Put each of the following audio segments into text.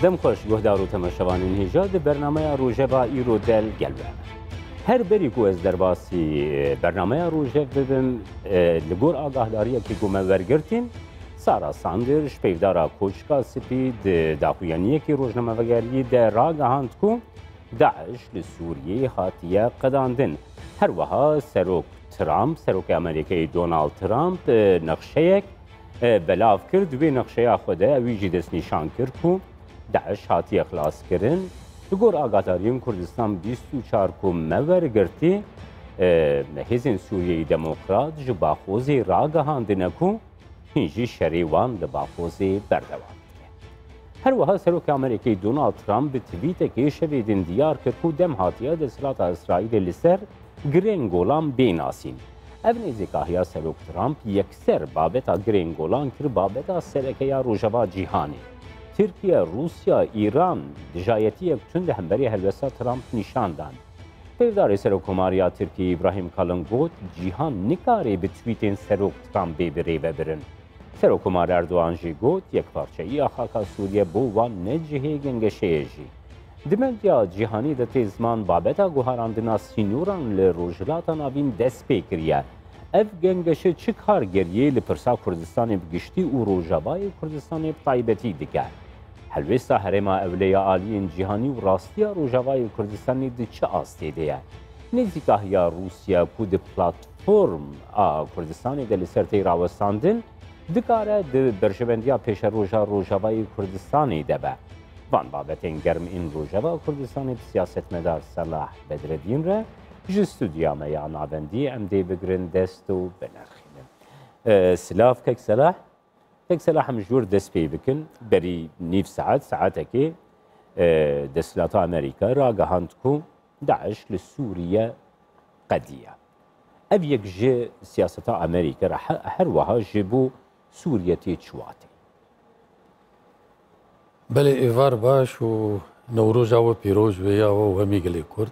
دم خوش گهدار و تماشاوانین هیجا ده برنامه روژه با ایرو دل گلوه هر بری کو از درباسی برنامه روژه ببین لگور آگاهداری که گومه ورگرتین سارا ساندرش پیودارا کوچکا سپید داخویانیه که روزنامه وگری ده را گهاند کو داعش لسوریه خاتیه قداندن هر وها سروک ترامپ سروک امریکای دونالد ترامپ نقشه بلاف کرد و نقشه خوده اویجی دست نشان کرد کو داعش هاتی اخلاص کردن لگور آگاهداریم کردستان 24 کو مورگرتی هزین سوریه دموکرات جباخوزی را گهاندن کو هنجی شریوان لباخوزی بردوام هر وها سروک امریکای دونالد ترامپ به توییت که شویدن دیار کرد کو دم هاتیه دستلات اسرائیل لسر گرین گولان بیناسین ابن ازیکاهیا سروک ترامپ یکسر بابتا گرین گولان کر بابتا سرکیا روژوا جیهانی ترکیه روسیا ایران دجایتی تند همبری هلوسا ترامپ نشان دان پیودار سروکماریا ترکیه ابراهیم کالن گوت جیهان نکاری به توییتین سروک ترامپ ببری ببرن سروکمار اردوان جی گوت یک پارچه ای آخاکا سوریه بو و نجهه گنگشه جی دمدیا جیهانی ده تیزمان بابتا گوهاراندنا سینوران لروجلاتا ناوین دست پیکریه اف گنگشه چه کار گریه لپرسا کردستان بگشتی و روژابای کردستان بطایبتی دیگر هلوستا هرما اولیا آلیین جیهانی و راستیا روژابای کردستانی ده چه آسته دیه نزیکاهیا روسیا کود پلاتفورم کردستانی ده لسرتی راوستاندن دکاره ده برشبندیا پیش روژابای کردستانی ده به وان بابتین گرم این روژوا کردستانی سیاست مدار صلاح بدردین را جستودیا میا نابندی ام دی بگرن دست و بنرخینم سلاف کک صلاح هم جور دست پی بکن بری نیف ساعت که دستلات امریکا را گهاند کو داعش لسوریه قدیه او یک جه سیاست امریکا را هر وها جبو سوریه تی چواتی بله ایوار باش و نوروز و پیروز ویا و همی گلی کرد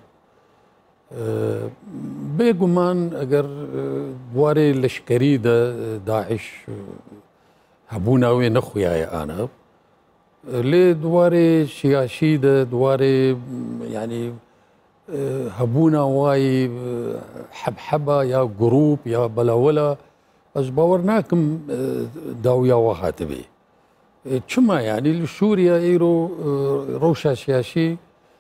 بگمان اگر دواره لشکری داعش هبوناوی نخویای آنها لی دواره سیاسی دواره یعنی هبوناوی حبحبا یا گروپ یا بلاولا از باور ناکم داویا وهاتبی چما يعني سوريا ايرو روشا سياسي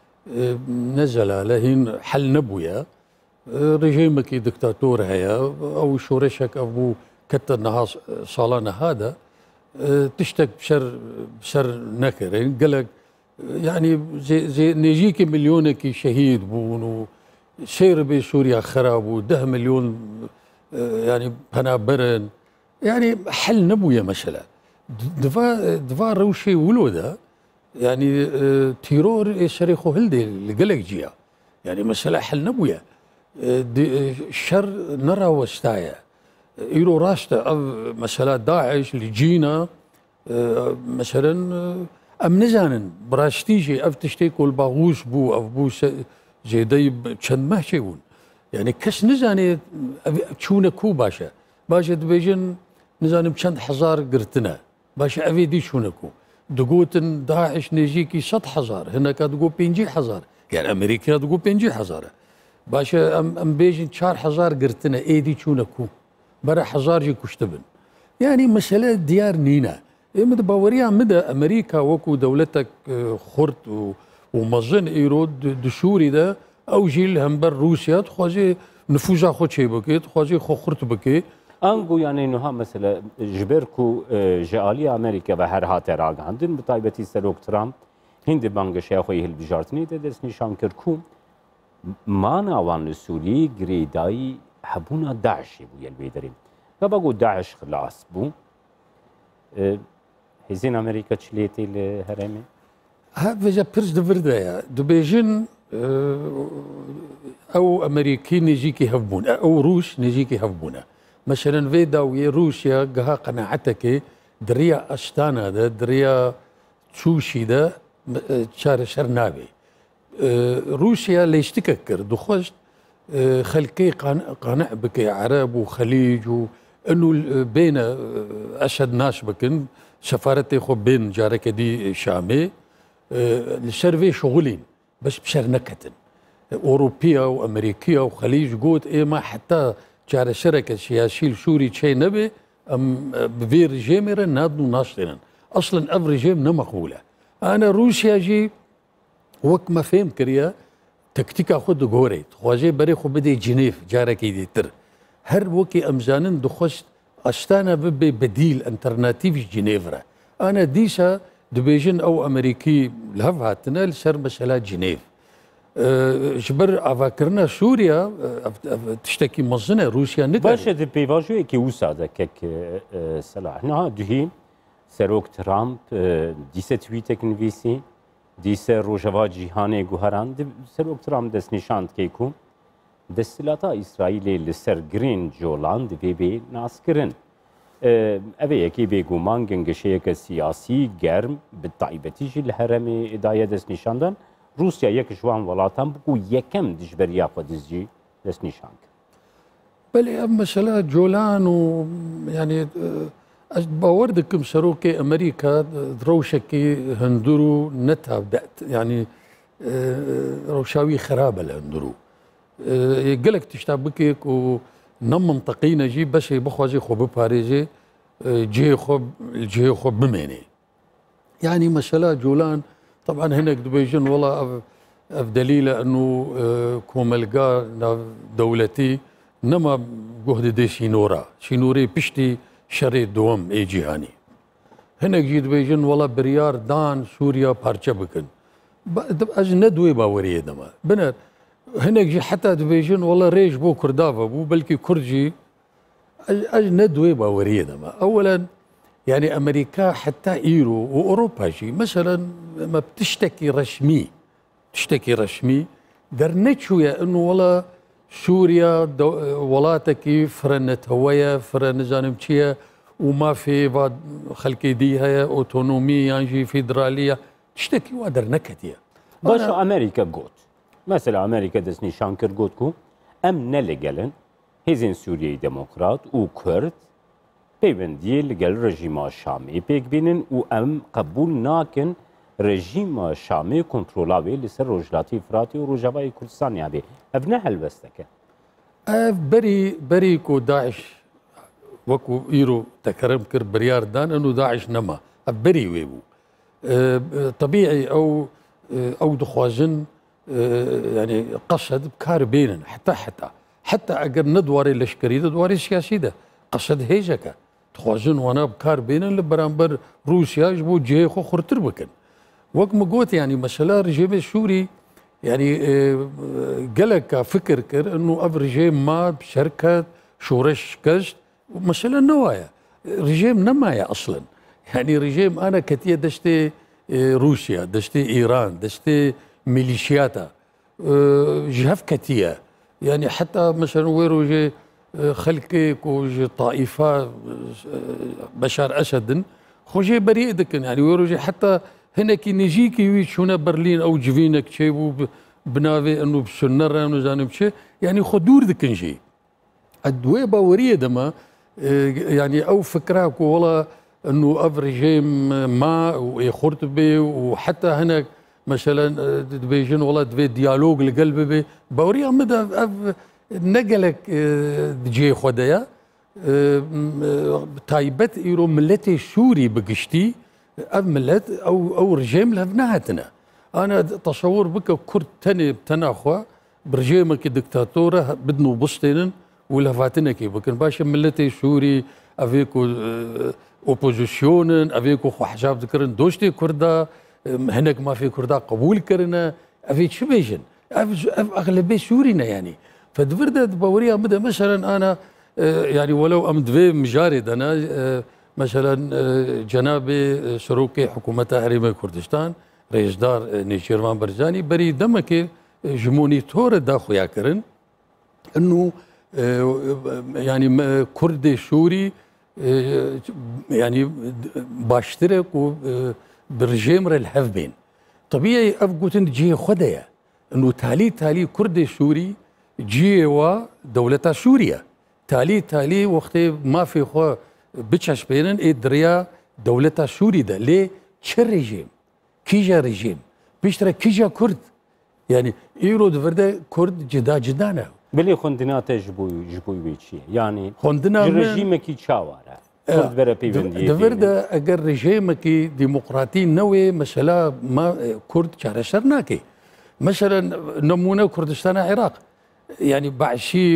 نزل لهين حل نبويا رجيمك دكتاتور هيا او شورشك ابو كتر نهار صالانه هذا تشتك بشر نكر يعني قالك يعني زي نيجيك مليونك شهيد بونو سير بسوريا خراب وده مليون يعني بنابرن يعني حل نبويا مثلا دفا روشي ولودا يعني تيرور شريخو هلدي لقلق جيا يعني مسألة حل نبويا الشر نرى وستايا يرو راستا مسألة داعش اللي جينا مثلا ام نزانن براستيجي اف تشتيكو الباغوس بو اف بو زي ديب چند محشيون يعني كس نزاني تشونا كو باشا دبيجن نزانم چند حزار قرتنا باشا أفي دي شونكو دقوتن داعش نيجيكي 100,000 هناك تقول 50,000 يعني أمريكا تقول 50,000 باشا أم بيجن 4,000 قرتنا إيه دي شونكو برا 1,000 جي كشتبن يعني مسألة ديار نينا مدى باوريا مدى أمريكا وكو دولتك خرط ومظن إيرود دشوري ده أو جيل همبر روسيا تخوازي نفوزا خو چي بكي تخوازي خو خرط بكي انگو یعنی نوها مثلا جبرکو جالی امریکا و هر هات راگ هندن بتایبتی سروک ترامپ هند بانگش خوی هل بجارتنی دست نشان کرد کو ما ناوان سوری گریدای حبونا داعشی بو یل بیدریم و بگو داعش خلاص بو هزین امریکا چلیتی لهرمی ها وجا برز دبرده یا دبیجن او امریکی نجيكي هفبون او روس نجيكي هفبونه مثلا في داوية روسيا قها قناعتك دريا أستانا ده دريا تشوشي ده شار شرنابي روسيا ليش تككر دخوش خلقي قانع بك عرب وخليج انه بين اشد ناس بكن سفارتي خو بين جارك دي شامي السيرفي شغلين بس بشر نكتن أوروبية وأمريكية وخليج قوت إيه ما حتى جار شركة سياسية سوري شيء نبي بفي رجيمرا نادو ناشطنا أصلا أف رجيم نمقولة أنا روسيا جي وك ما فهم كريا تكتيكا خود غوريت خواجي بري خو بدي جنيف جارك يدي تر هر وكي أمزانن دخشت أشتانا ببي بديل انترناتيف جنيفرا أنا ديسا دبيجن أو أمريكي لهفهاتنا لسر مسألة جنيف جبر أفكرنا سوريا تشتكي مصنع روسيا ندري باشه پیواژوی که او ساده که صلاح نه دهیم سروک ترامپ دیسه توییت کنویسی دیسه روجوا جهانی گوهران سروک ترامپ دست نشاند که کن دستلاتا اسرائیل لسر گرین جولان دوی ناسکرن اوه یکی بگومان گنگشه که سیاسی گرم به طایبتیجی الهرم ادایه دست نشاندن روسیا یک جوان ولاتان بگو یکم دجبریا خودزی دست نشاند بله مسألة جولان و يعني باوردكم سروكي أمريكا روشكي هندرو نتا بدأت يعني روشاوي خرابة لهندرو يقلك تشتابكيك ونم منطقينا جي بس بخوازي خو بباريزي جي خو بميني يعني مسألة جولان طبعا هناك دبيجن والله دليل انه كوملقا دولتي نما جهد دي شينوري بشتي شري دوم اي جهاني هناك جيد بيجن والله بريار دان سوريا بارچه بكن اج ندوي باوريه دما بنر هناك جي حتى دبيجن والله ريش بو كردافا بو بلكي كرجي اج ندوي باوريه دما اولا يعني امريكا حتى ايرو واوروبا جي مثلا ما بتشتكي رسمي درنتشويا انه والله سوريا ولاتكي فرنت هوية فرن زانمشية وما في بعد خلقي دي هي اوتونومي يعني فيدرالية تشتكي وادر نكتيا باشا امريكا قوت مثلا امريكا دسني شانكر قوتكو ام نلقلن هزين سوريا ديمقراط و كرد بيبندي لقل رجيم الشامي بيك بينن و ام قبول ناكن رژیم شامی کنترلاوی لسر روجلاتی فراتی و روجاوای کردستان یابی ابنه هلبستکه بری کو داعش وكو ايرو تكرم كر بريار دان انه داعش نما بري ويبو طبيعي او دخواجن يعني قصد بكار بينن حتى اگر ندواري لشكري دواري سياسي ده قصد هيجكا دخواجن وانا بكار بينن لبرامبر روسيا جبو جي خو خرتر بكن وقت ما قلت يعني مسألة رجيم السوري يعني قالك فكر كر انه اف رجيم ما بشركة شورش كشت مسألة نوايا رجيم نمايا اصلا يعني رجيم انا كتير دشتي روسيا دشتي ايران دشتي ميليشياتا جهف كتير يعني حتى مثلا ويرو جي خلقي كوج طائفة بشار اسد خوجي بريء دكن يعني ويرو جي حتى هناك نجيكي ويشونا برلين او جفينك شيبو بنافي انه بسنرة انه زانم شيء يعني خدور ذكن شيء الدوي باوريه دما يعني او فكراك والله انه اف ريجيم ما ويخرط بي وحتى هناك مثلا بيجن والله دفي ديالوج القلب بي باوريه مدى نقلك جي خدايا تايبت ايرو ملتي سوري بقشتي ملت او رجيم لبناتنا انا تصور بك كرد تاني بتناخوا برجيمك دكتاتوره بدنو بسطين ولفاتنا كي بكن باش ملتي سوري افيكو اوبوزيسيون افيكو خو حجاب ذكرن دوشتي كردا هناك ما في كردا قبول كرنا افي شبيجن اغلبيه سورينا يعني فدفردا باوريا مدى مثلا انا يعني ولو امدفي مجارد انا مثلا جنابي سروكي حكومة هريمة كردستان رئيس دار نيشيرمان برزاني بري دمك جموني تور داخو ياكرن انه يعني كردي سوري يعني باشترك برجيم الحف بين طبيعي افقوتن جي خدايا انه تالي كردي سوري جي ودولة سوريا تالي وقت ما في خو بتشاش بينن دريا دولة سوري ده ليه تش ريجيم كيجا ريجيم بيشترى كيجا كرد يعني ايرو دفرده كرد جدا جدانا بلي خوندنات جبوي ويتشي يعني خوندنا الرجيم كي تشاوره كرد برا بيفندي دفرده اگر رژیم کی ديمقراطي نوي مثلا ما كرد شرناكي مثلا نمونه كردستان العراق يعني بعشي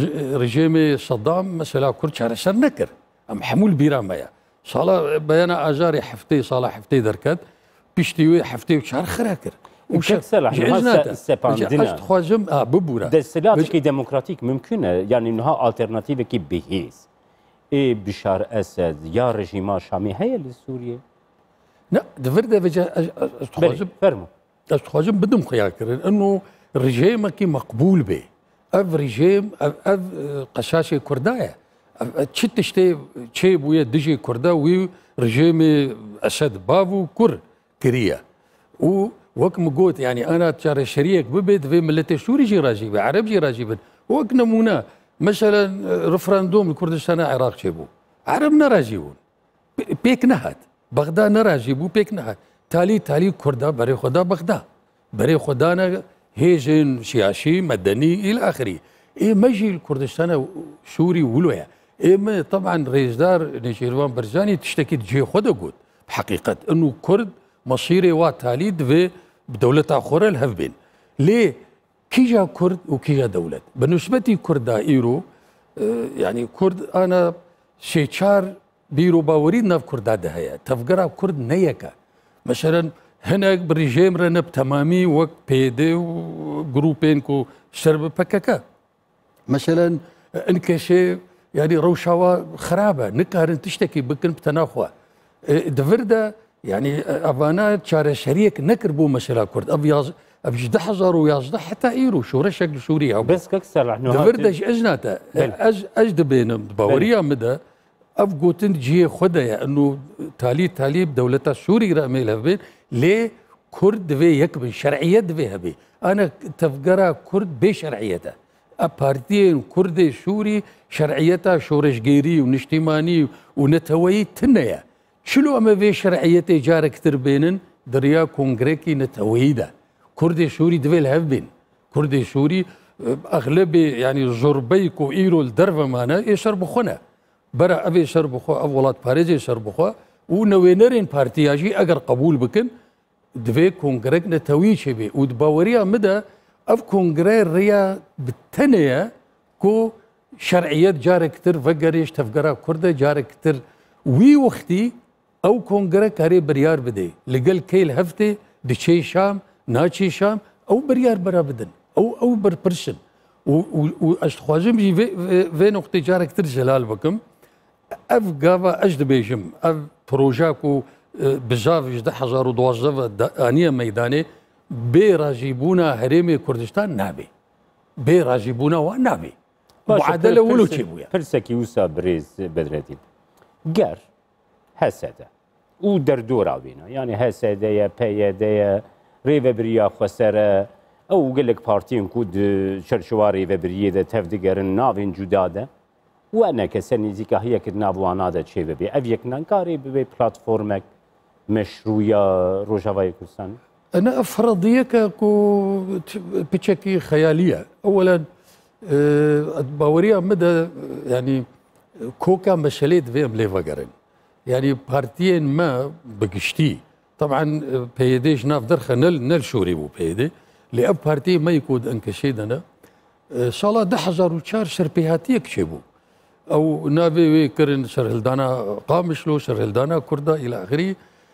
رژیم صدام مثلا كرد شرنكر ام حمول بيرامايا صالا بيانا ازاري حفتي صالا حفتي دركت بيشتي حفتي وشهر خراكر وشكسر هسه سباندنا خوازم ببورا دستلات كي ديمقراطيك ممكنه يعني انها الترناتيف كي بهيز اي بشار اسد يا رجيم شامي هي لسوريا لا دفرده بجا خوازم فرمو خوازم بدهم خياكر انه رجيم كي مقبول به اف رجيم اف قشاشه كردايه تشتي تشي بويا دجي كردا وي رجيم اسد بافو كر كريا و وكم قلت يعني انا ترى شريك ببيت في ملتي سوري جي راجي عرب جي راجي وك نمونه مثلا رفراندوم الكردستان العراق جيبو عرب نراجيون بيك نهات بغداد نراجيبو بيك نهات تالي كردا بري خدا بغداد بري خدانا هيجن سياسي مدني الى اخره ايه مجي الكردستان سوري ولويا ايه طبعا رئيسدار نيشيروان برزاني تشتكي تجي خدا قلت بحقيقه انه كرد مصيري وتالي في بدولة أخرى الهفبين ليه كيجا كرد وكيجا دولة بالنسبة كردا إيرو يعني كرد أنا شيشار بيرو باوريد ناف كردا دهيا تفقرا كرد نيكا مثلا هناك بريجيم رنب تمامي وك بيدي وجروبين كو شرب بككا مثلا انكشي يعني روشاوا خرابة نكارن تشتكي بكن بتناخوا دفردا يعني افانا تشار شريك نكربو مثلا كرد ابيض ابجد حزر ويازد حتى ايرو شورى شكل سوريا بس كسر احنا دفردش اجناتا اجد بين باوريا مدى افقوتن جي خدايا انه تالي بدولة سوري رامي بين ليه كرد في يكبن شرعية في هبي انا تفقرا كرد بشرعيته ابارتين كردي سوري شرعيتها شورش جيري ونشتيماني ونتوي تنيا شلو اما في شرعيتي جارك تربينن دريا كونغريكي نتويدا كردي سوري دفيل هفبين كردي سوري اغلبي يعني زربيكو ايرو الدرفه مانا يشربوا خنا برا ابي يشربوا خو اولاد باريزي يشربوا خو ونوينرين بارتياجي اگر قبول بكن دفي كونغريك نتوي شبي ودباوريا مدى اف كونغري ريا بالتنية كو شرعيات جارك تر فقريش تفقرا كرده جارك تر وي وقتي او كونغري كاري بريار بدي لقل كيل هفتي دشي شام ناتشي شام او بريار برا بدن او بربرشن واشتخوازم جي في نقطة جارك تر جلال بكم اف قافا اجد بيجم اف بروجاكو بزاف جدا حزار ودوازف انية ميداني بي راجيبونا هريمي كردستان نابي بي راجيبونا ونابي معادلة ولو تشيبويا فرسكي وسا بريز بدرتين قر هسده و دردورا بينا يعني هسده يا بيده ريفا بريا خسره او قلك بارتين كود شرشواري ريفا ده تفدقر نافين جداده وانا كسني زيكا هي كدنا بوانا ده شي بي افيك نانكاري بي بلاتفورمك مشروعيه روجافاي كردستان انا افرضيه كو بتشكي خياليه اولا باوريا مدى يعني كوكا مشاليت في مليفاقرين يعني بارتيين ما بقشتي طبعا بيديش ناف درخه نل شوري بو بيدي لأب بارتي ما يكود انكشيدنا صالا دحزار وشار شربيهاتي كشبو او نافي كرن شرهلدانا قامشلو شرهلدانا كردا الى اخره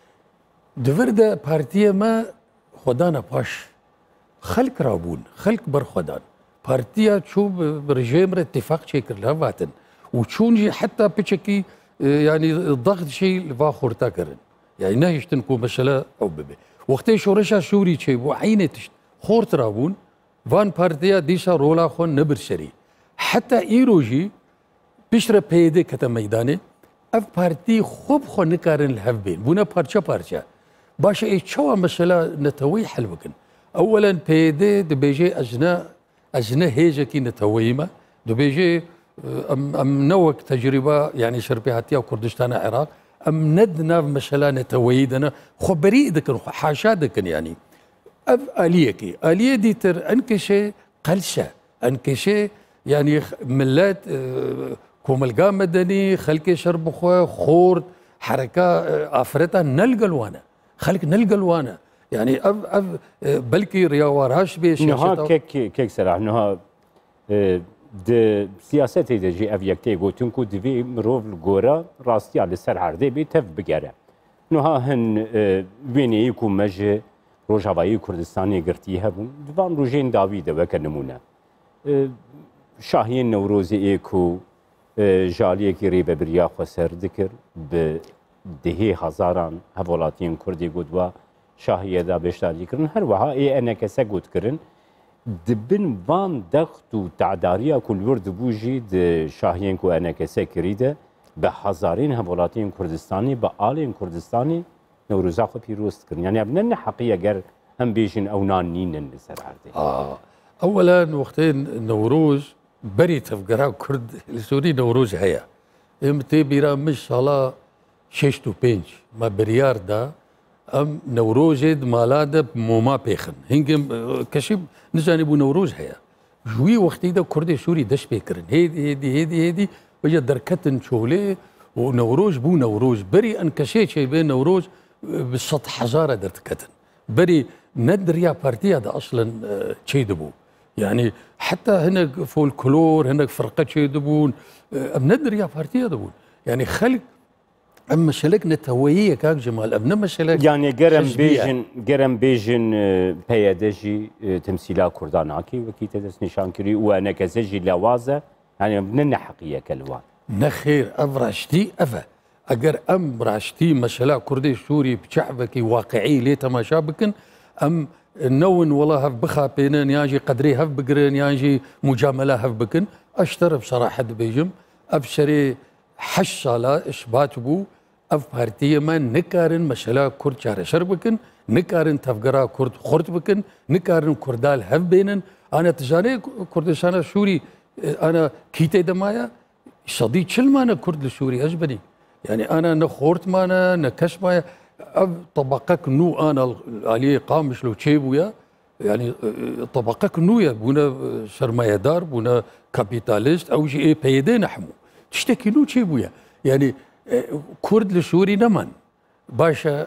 دفردا بارتي ما خدانا باش خلق رابون خلق بر خدان بارتيا تشوف برجيم اتفاق شكل لها وتشونجي حتى بتشكي يعني الضغط شيء لفاخر تاكرن يعني ناهيش تنكو مسألة او ببي وقتي شورشا سوري شيء وعينة خور ترابون فان بارتيا ديشا رولا خون نبر شري حتى ايروجي بشرة بيدي كتا ميداني اف بارتي خوب خو نكارن الهفبين بونا بارشا باشا اي شوا مسألة نتوي حلوكن اولا بيدي دبيجي اجنا هيجا كي نتويمة دبيجي ام نوك تجربة يعني شربيهاتيا وكردستان العراق ام ندنا مسألة نتويدنا خو بريء دكن حاشا دكن يعني اف اليكي اليه ديتر انكشي قلشه انكشي يعني ملات كوملقا مدني خلكي شرب خورد حركه افريتا نلقلوانا خلك نلقلوانا يعني اف بلكي رياوارهاش بيش نها كيك سرع نها د سیاستی د جی اویکتی گوتون کو دوی مروف الگورا راستی علی سر عرضه بی تف بگره نها هن وینی کو مج روجاوایی کردستانی گرتی هبون دوان روجین داویده وک نمونه شاهین نوروزی ایکو جالیه کی ریبه بریا خسر ذکر به دهی هزاران هولاتین کردی گودوا شاهیه دا بشتاری کرن هر وها ای انکسه گود کرن دبن وان دخت و تعداریا کل ورد بوجی د شاهین کو انکسه کریده به هزارین هولاتین کردستانی به آلین کردستانی نوروزا خو پیروست کرن یعنی ابنن حقیقه گر هم بیشن او نان نینن لسر عرضه اولا وقتين نوروز بري تفقرا كرد السوري نوروز هيا امتى بيرا مش على شيشتو بينج ما بريار دا ام نوروز مالاد موما بيخن هنجم كشب نجانبو نوروز هيا جوي وقتي دا كردي سوري دش بيكرن هيدي وجا دركتن شولي ونوروز بو نوروز بري ان كشي شي بين نوروز بالسطح حزاره درتكتن بري ندريا بارتي هذا اصلا شي دبو يعني حتى هناك فولكلور هناك فرقه شي دبون ندريا بارتي هذا دبون يعني خلق اما شلكنا تويه كاك جمال ابن مشلك يعني جرم بيجن بيادجي تمثيلا كرداناكي وكي تدس نشان كري وانا كزجي لوازه يعني ابن حقيقه كلوان نخير افرشتي افا اگر ام راشتي مشلا كردي سوري بشعبك واقعي ليه تماشا بكن ام نون والله هف بخا بينن ياجي قدري هف بقرن ياجي مجامله هف بكن اشتر بصراحه بيجم ابشري حش صاله اثبات بو اف بارتيه ما نكارن مشلا كرد شهر شر بكن نكارن تفقرا كرد خرد بكن نكارن كردال هف بينن انا تجاني كردستان سوري انا كيتي دمايا صديق شل مانا كرد السوري اجبني يعني انا نخورت مانا نكش مايا طبقك نو انا عليه قامش لو تشيبويا يعني طبقك نويا بونا سرمايدار بونا كابيتاليست او شيء بيدي نحمو تشتكي نو تشيبويا يعني كرد لسوري نمان باشا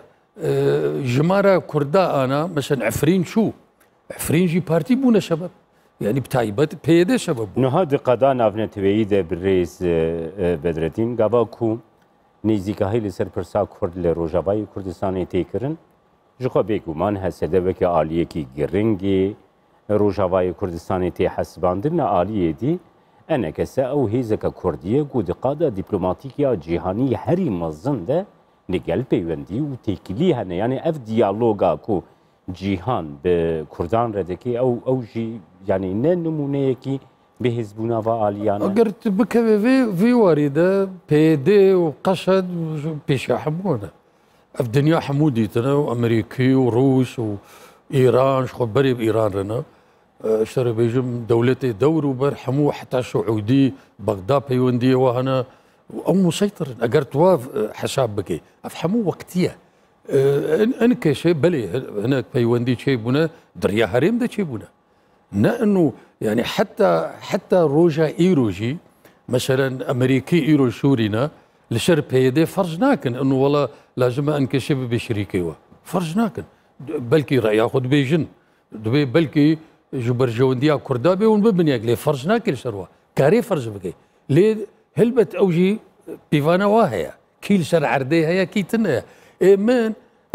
جمارة كردا انا مثلا عفرين شو عفرين جي بارتي بونا شباب يعني بتايبت بيدي شباب نو هاد قدان افنا تبعيده بالرئيس بدرالدين قاباكو نزیکایی لسر پرسا کرد لروجاوای کردستانی تیکرن جخوا بگومان هسته وکی عالیه کی گرنگی روجاوای کردستانی تی حسباندن عالیه دی انا کسا او هیزک کردیه گود قاده دیپلماتیکیا جهانی هری مزن ده نگل پیوندی و تکلی هنه یعنی اف دیالوگا کو جهان به کردان ردکی او جی یعنی نه نمونه کی به حزبونا و آلیانا قرت بك في وارده بيدي وقشد بيش حمونا في الدنيا حمودي تنا وامريكي وروس وايران شخو بري بايران رنا اشتري بيجم دولتي دور وبر حمو حتى سعودي بغداد بيوندي وهنا او مسيطر قرت واف حساب بكي افهموا وقتيه انك شيء بلي هناك بيوندي شيء بنا دريا هريم ده شيء بنا انه يعني حتى روجا ايروجي مثلا امريكي ايرو سورينا لشر بيدي فرجناكن انه والله لازم انكشف بشريكي فرجناكن بلكي ياخذ بيجن دبي بلكي جبر جونديا كردابي ونبنياك لي فرجناك لشروا كاري فرج بكي لي هلبت اوجي بيفانا واهيا كيل شر عردي هيا كيتنا من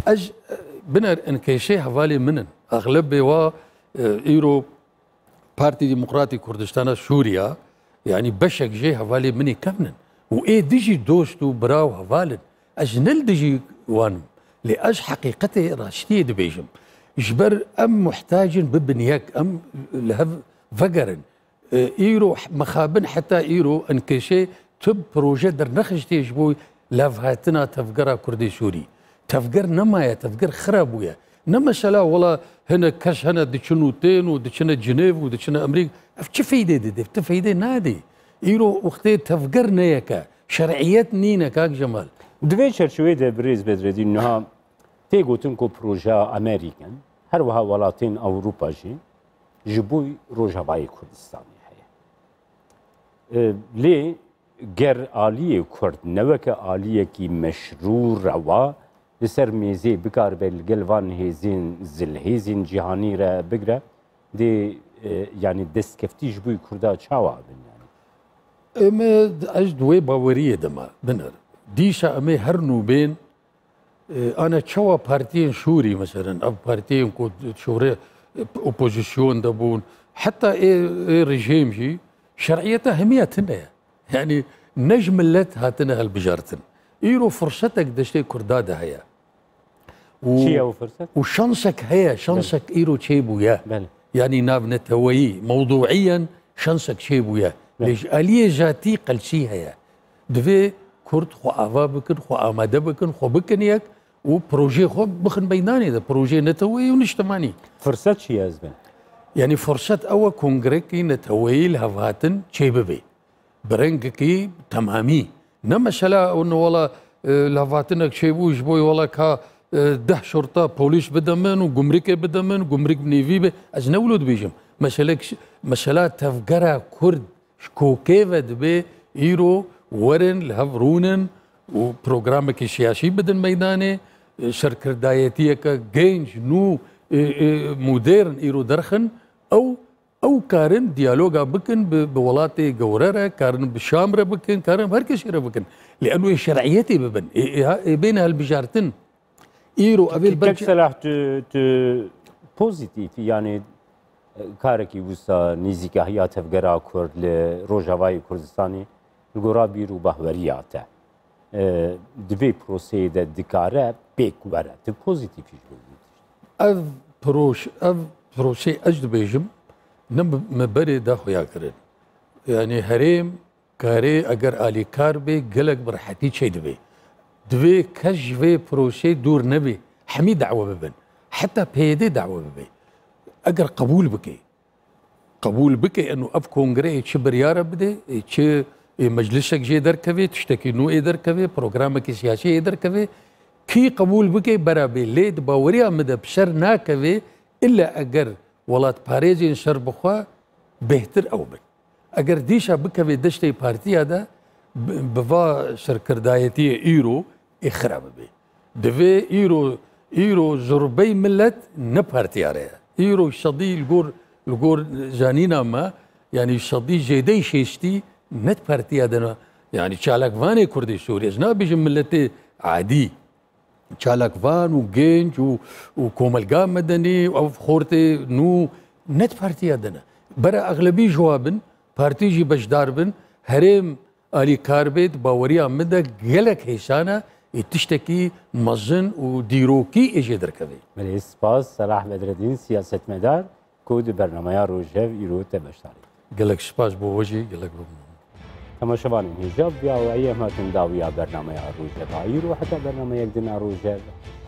بنا انكشي حوالي منن اغلب و ايرو بارتي ديمقراطي كردستان سوريا يعني بشك جي هفالي مني كمنن وايه ديجي دوستو براو هفالن اجنل ديجي وانم لاج حقيقتي راشتي دبيجم جبر ام محتاجن ببنياك ام لهف فقرن ايرو مخابن حتى ايرو انكشي تب بروجي در نخشتي جبوي لافهاتنا تفقرا كردي سوري تفقر نمايا تفقر خرابويا نما شلا والله هنا كاش هنا ديشنوتين وديشنا جنيف وديشنا امريكا اف فايده دي فايده نادي يرو وقتي تفقرنا ياك شرعيات نينا كاك جمال دوی چرچوی ده بریز بدردین نها تیگوتن کو پروژه امریکن هر وها ولاتین اوروپا جی جبوی روجاوای کردستانی هەیە لێ گەر ئالیە کورد نەوەکە ئالیەکی مەشروع ڕەوا لەسەر مێزێ بکاربێت لەگەڵ وان هێزین زلهێزین جیهانی رە بگرە دێ یعنی دەستکەفتیش بووی کووردا چاوا بن ئێمە ئەش دوێ باوەریە دەما بنەر دیشە ئەمێ هەر نوبێن ئەنە چاوە پارتیên شووری مەسەرن ئەو پارتیên شورێ ئۆپۆزیسیۆن دەبوون حتا ڕژێمژی شەرعیەتە هەمیەتن هەیە یعنی نەژ ملت هاتنە هەلبژارتن ئیرۆ فرسەتێک دەشتێ کوردادا هەیە و شانسێک هەیە شانسێک ئیرۆ چێ بووە یعنی نابنەتەوەیی مەوضوعیەن شانسێک چێ بووە لێژ ئەلیە ژاتی قەلچی هەیە دوێ کورد خۆ ئاوا بکن خۆ ئامادە بکن خۆ بکن یەک و پرۆژێ خۆ بخن بەینانێدا پرۆژێ نەتەوەی و نیشتمانی فرسەت چی ئەز بن یعنی فرسەت ئەوە کۆنگرێکی نەتەوەیی لە هەڤاتن چێ ببێ برنگێکی تەمامی نەمەشەلا ئەوەڵە لە هەڤاتنێک چێ بووش بۆی وەڵە کا 10 شرطة بوليس بدمن وجمركة بدمن جمرك بنيفي به از نولد بيجم مثلا تفجرة كرد كوكيفة دبي إيرو ورن لهفرونن وبرنامج سياسي بدن ميدانه شركة دايتية كجينج نو مودرن إيرو درخن أو كارن ديالوجا بكن بولاتي جوررة كارن بشامرة بكن كارن هركشيرة بكن لأنه الشرعيتي ببن بين هالبجارتن إيرو أبيل بلش سلاح بوزيتيف يعني كاركي وسا نزيكا هي تفجرا كرد لروجاواي كردستاني الجورا بيرو بهورياته دبي بروسيد دكاره بيك ورا بوزيتيف اف بروسي اجد بيجم نم مبري دا خويا كرن يعني هريم كاري اگر الي كار بي قلق برحتي شي دبي دوی کجوی پروسه دور نبی حمی دعوه ببن حتی پیده دعوه ببی اگر قبول بکی انو اف کنگره چه بریاره بده چه مجلسك جي دركوي تشتكي نو دركوي برنامج سياسي دركوي كي قبول بكي برابي ليد باوريا مدى بشر ناكوي الا اگر ولات باريزين شر بخوا بهتر او بن اگر ديشا بكوي دشتي بارتي هذا بفا سركردايتي ايرو اخرب بي دفي ايرو زربي ملت نبارتي عليها ايرو شدي الجور جانينا ما يعني شدي جيدي شيشتي نت بارتي هذا يعني شالك فاني كردي سوريا زنا بيجي ملتي عادي شالك فان وجينج وكوملقام مدني او خورتي نو نت بارتي هذا برا اغلبيه جوابن بارتي جي بشداربن هرم آلی کاربید باوریا مده گلک هیشانه تشتکی مزن و دیروکی ایجاد درکوی. ولی سپاس صلاح بدرالدین سیاستمدار کود برنامه روجه ایرو تبشتاری. گلک سپاس بوجی گلک بوم. تماشاوان هجاب بیا و ایه ما تنداویا برنامه روجه ایرو حتی برنامه یک دن روجه